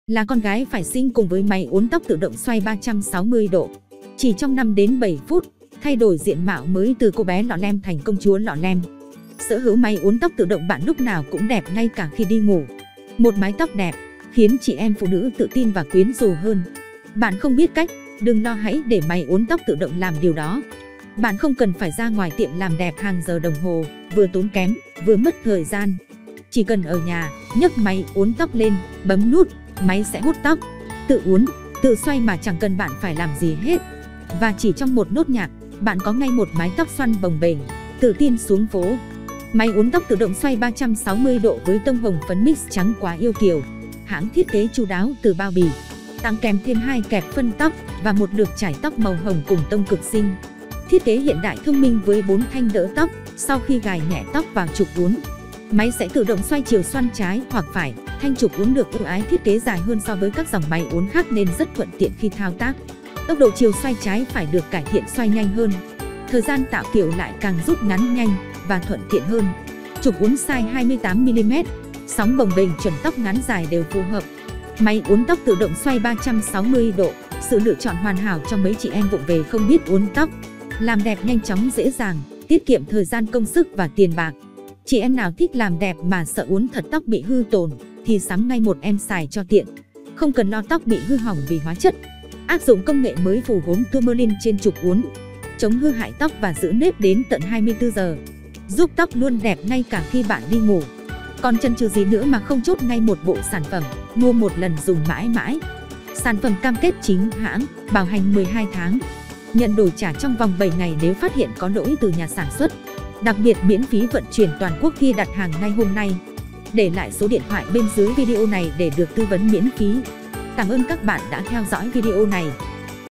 là con gái phải sinh cùng với máy uốn tóc tự động xoay 360 độ. Chỉ trong 5 đến 7 phút, thay đổi diện mạo mới từ cô bé lọ lem thành công chúa lọ lem. Sở hữu máy uốn tóc tự động bạn lúc nào cũng đẹp ngay cả khi đi ngủ. Một mái tóc đẹp khiến chị em phụ nữ tự tin và quyến rũ hơn. Bạn không biết cách, đừng lo, hãy để máy uốn tóc tự động làm điều đó. Bạn không cần phải ra ngoài tiệm làm đẹp hàng giờ đồng hồ, vừa tốn kém, vừa mất thời gian. Chỉ cần ở nhà, nhấc máy uốn tóc lên, bấm nút, máy sẽ hút tóc, tự uốn, tự xoay mà chẳng cần bạn phải làm gì hết. Và chỉ trong một nốt nhạc, bạn có ngay một mái tóc xoăn bồng bềnh, tự tin xuống phố. Máy uốn tóc tự động xoay 360 độ với tông hồng phấn mix trắng quá yêu kiều. Hãng thiết kế chu đáo từ bao bì, tặng kèm thêm 2 kẹp phân tóc và một lược chải tóc màu hồng cùng tông cực xinh. Thiết kế hiện đại thông minh với 4 thanh đỡ tóc, sau khi gài nhẹ tóc vào trục uốn, máy sẽ tự động xoay chiều xoăn trái hoặc phải. Thanh trục uốn được ưu ái thiết kế dài hơn so với các dòng máy uốn khác nên rất thuận tiện khi thao tác. Tốc độ chiều xoay trái phải được cải thiện xoay nhanh hơn. Thời gian tạo kiểu lại càng rút ngắn nhanh và thuận tiện hơn. Trục uốn size 28mm, sóng bồng bềnh chuẩn, tóc ngắn dài đều phù hợp. Máy uốn tóc tự động xoay 360 độ, sự lựa chọn hoàn hảo cho mấy chị em vụng về không biết uốn tóc. Làm đẹp nhanh chóng dễ dàng, tiết kiệm thời gian công sức và tiền bạc. Chị em nào thích làm đẹp mà sợ uốn thật tóc bị hư tổn thì sắm ngay một em xài cho tiện. Không cần lo tóc bị hư hỏng vì hóa chất. Áp dụng công nghệ mới phủ gốm tourmaline trên trục uốn, chống hư hại tóc và giữ nếp đến tận 24 giờ. Giúp tóc luôn đẹp ngay cả khi bạn đi ngủ. Còn chần chừ gì nữa mà không chốt ngay một bộ sản phẩm, mua một lần dùng mãi mãi. Sản phẩm cam kết chính hãng, bảo hành 12 tháng. Nhận đổi trả trong vòng 7 ngày nếu phát hiện có lỗi từ nhà sản xuất. Đặc biệt miễn phí vận chuyển toàn quốc khi đặt hàng ngay hôm nay. Để lại số điện thoại bên dưới video này để được tư vấn miễn phí. Cảm ơn các bạn đã theo dõi video này.